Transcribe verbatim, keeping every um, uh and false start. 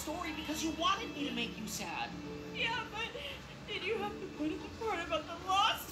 story because you wanted me to make you sad. Yeah, but did you have to put in the part about the lost